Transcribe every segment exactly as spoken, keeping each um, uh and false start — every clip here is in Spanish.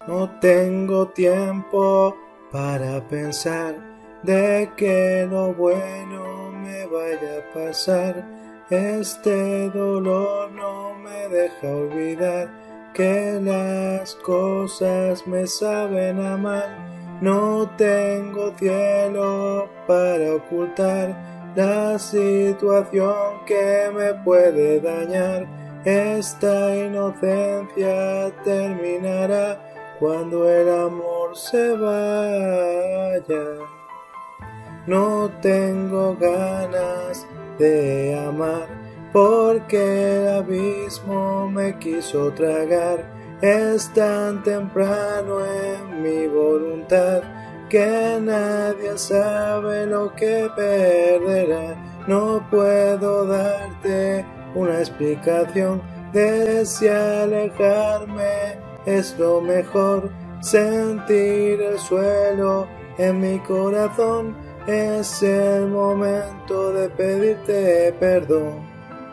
No tengo tiempo para pensar de que lo bueno me vaya a pasar. Este dolor no me deja olvidar que las cosas me saben a mal. No tengo cielo para ocultar la situación que me puede dañar. Esta inocencia terminará cuando el amor se vaya. No tengo ganas de amar porque el abismo me quiso tragar. Es tan temprano en mi voluntad que nadie sabe lo que perderá. No puedo darte una explicación de si alejarme es lo mejor. Sentir el suelo en mi corazón es el momento de pedirte perdón.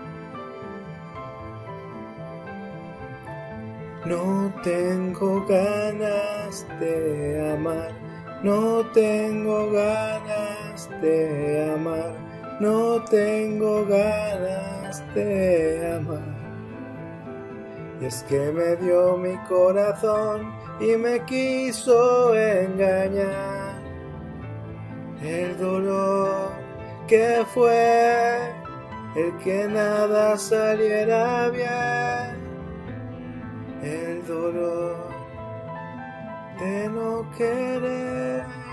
No tengo ganas de amar, no tengo ganas de amar, no tengo ganas de amar. Y es que me dio mi corazón y me quiso engañar. El dolor que fue el que nada saliera bien. El dolor de no querer.